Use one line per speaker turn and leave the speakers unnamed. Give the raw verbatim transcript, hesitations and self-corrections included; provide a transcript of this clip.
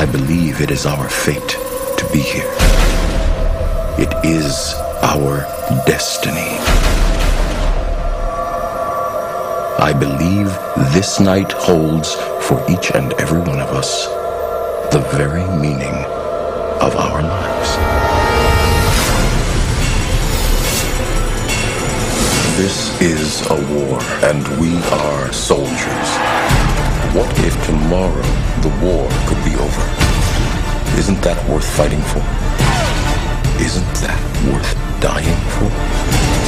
I believe it is our fate to be here. It is our destiny. I believe this night holds for each and every one of us the very meaning of our lives. This is a war, and we are soldiers. What if tomorrow the war could be over? Isn't that worth fighting for? Isn't that worth dying for?